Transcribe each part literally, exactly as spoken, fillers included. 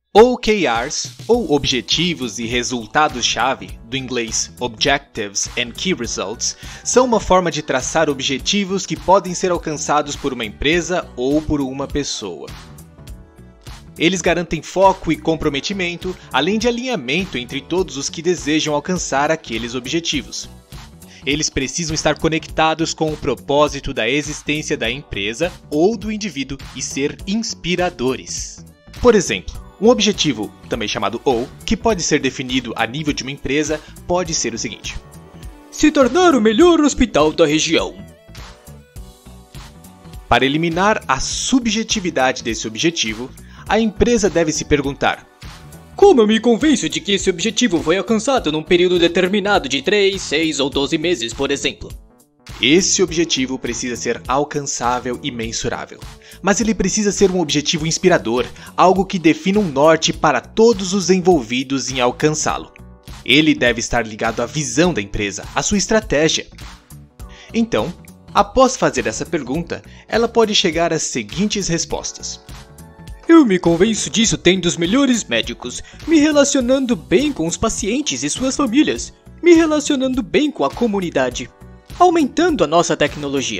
O K Rs, ou Objetivos e Resultados-Chave, do inglês Objectives and Key Results, são uma forma de traçar objetivos que podem ser alcançados por uma empresa ou por uma pessoa. Eles garantem foco e comprometimento, além de alinhamento entre todos os que desejam alcançar aqueles objetivos. Eles precisam estar conectados com o propósito da existência da empresa ou do indivíduo e ser inspiradores. Por exemplo, um objetivo, também chamado O, que pode ser definido a nível de uma empresa, pode ser o seguinte: se tornar o melhor hospital da região. Para eliminar a subjetividade desse objetivo, a empresa deve se perguntar: como eu me convenço de que esse objetivo foi alcançado num período determinado de três, seis ou doze meses, por exemplo? Esse objetivo precisa ser alcançável e mensurável. Mas ele precisa ser um objetivo inspirador, algo que defina um norte para todos os envolvidos em alcançá-lo. Ele deve estar ligado à visão da empresa, à sua estratégia. Então, após fazer essa pergunta, ela pode chegar às seguintes respostas. Eu me convenço disso tendo os melhores médicos, me relacionando bem com os pacientes e suas famílias, me relacionando bem com a comunidade, aumentando a nossa tecnologia.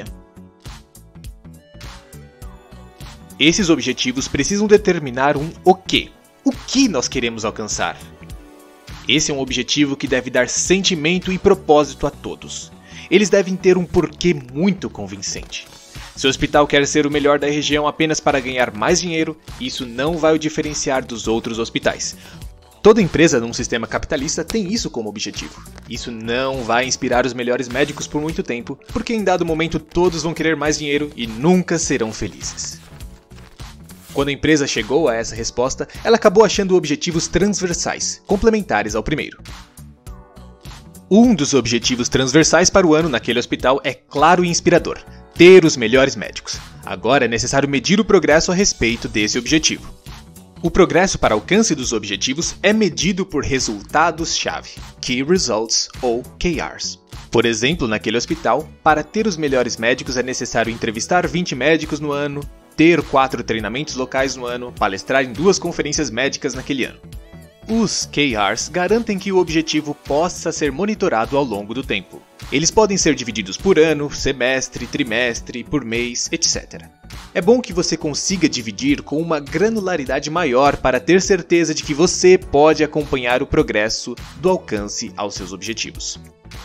Esses objetivos precisam determinar um o quê. O que nós queremos alcançar? Esse é um objetivo que deve dar sentimento e propósito a todos. Eles devem ter um porquê muito convincente. Se o hospital quer ser o melhor da região apenas para ganhar mais dinheiro, isso não vai o diferenciar dos outros hospitais. Toda empresa num sistema capitalista tem isso como objetivo. Isso não vai inspirar os melhores médicos por muito tempo, porque em dado momento todos vão querer mais dinheiro e nunca serão felizes. Quando a empresa chegou a essa resposta, ela acabou achando objetivos transversais, complementares ao primeiro. Um dos objetivos transversais para o ano naquele hospital é claro e inspirador: ter os melhores médicos. Agora é necessário medir o progresso a respeito desse objetivo. O progresso para alcance dos objetivos é medido por resultados-chave, Key Results ou K Rs. Por exemplo, naquele hospital, para ter os melhores médicos é necessário entrevistar vinte médicos no ano, ter quatro treinamentos locais no ano, palestrar em duas conferências médicas naquele ano. Os K Rs garantem que o objetivo possa ser monitorado ao longo do tempo. Eles podem ser divididos por ano, semestre, trimestre, por mês, etcétera. É bom que você consiga dividir com uma granularidade maior para ter certeza de que você pode acompanhar o progresso do alcance aos seus objetivos.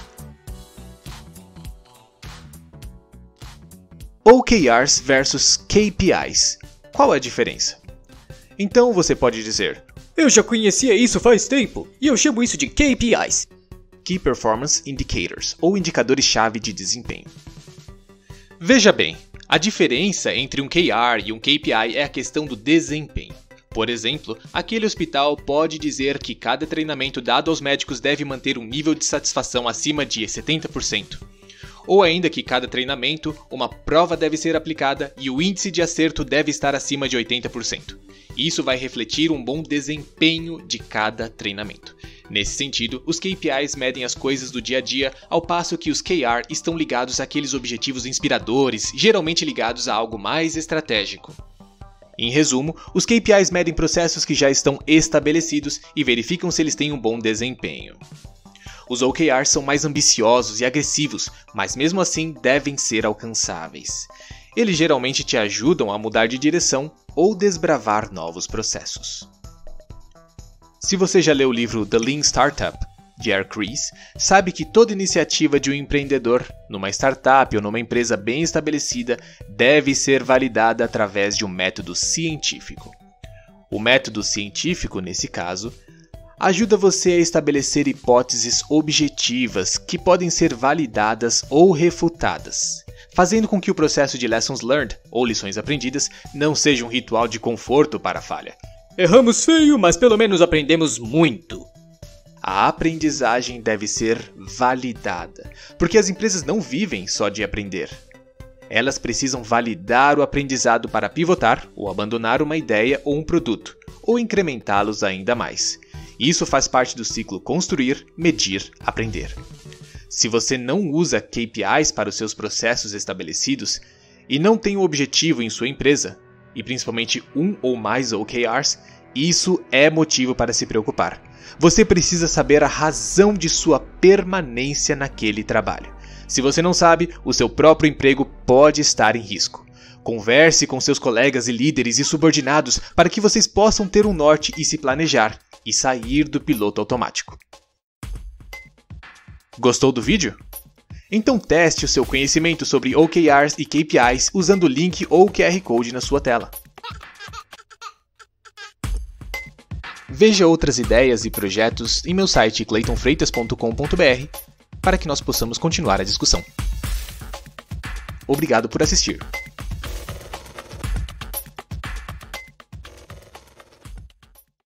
O K Rs versus K P Is. Qual é a diferença? Então você pode dizer: eu já conhecia isso faz tempo, e eu chamo isso de K P Is. Key Performance Indicators, ou indicadores-chave de desempenho. Veja bem, a diferença entre um K R e um K P I é a questão do desempenho. Por exemplo, aquele hospital pode dizer que cada treinamento dado aos médicos deve manter um nível de satisfação acima de setenta por cento. Ou ainda que cada treinamento, uma prova deve ser aplicada e o índice de acerto deve estar acima de oitenta por cento. Isso vai refletir um bom desempenho de cada treinamento. Nesse sentido, os K P Is medem as coisas do dia a dia, ao passo que os K R estão ligados àqueles objetivos inspiradores, geralmente ligados a algo mais estratégico. Em resumo, os K P Is medem processos que já estão estabelecidos e verificam se eles têm um bom desempenho. Os O K Rs são mais ambiciosos e agressivos, mas mesmo assim devem ser alcançáveis. Eles geralmente te ajudam a mudar de direção ou desbravar novos processos. Se você já leu o livro The Lean Startup, de Eric Ries, sabe que toda iniciativa de um empreendedor, numa startup ou numa empresa bem estabelecida, deve ser validada através de um método científico. O método científico, nesse caso, ajuda você a estabelecer hipóteses objetivas que podem ser validadas ou refutadas, fazendo com que o processo de lessons learned, ou lições aprendidas, não seja um ritual de conforto para a falha. Erramos feio, mas pelo menos aprendemos muito. A aprendizagem deve ser validada, porque as empresas não vivem só de aprender. Elas precisam validar o aprendizado para pivotar ou abandonar uma ideia ou um produto, ou incrementá-los ainda mais. Isso faz parte do ciclo construir, medir, aprender. Se você não usa K P Is para os seus processos estabelecidos e não tem um objetivo em sua empresa, e principalmente um ou mais O K Rs, Isso é motivo para se preocupar. Você precisa saber a razão de sua permanência naquele trabalho. Se você não sabe, o seu próprio emprego pode estar em risco. Converse com seus colegas e líderes e subordinados para que vocês possam ter um norte e se planejar, e sair do piloto automático. Gostou do vídeo? Então teste o seu conhecimento sobre O K Rs e K P Is usando o link ou o Q R Code na sua tela. Veja outras ideias e projetos em meu site clayton freitas ponto com ponto br para que nós possamos continuar a discussão. Obrigado por assistir.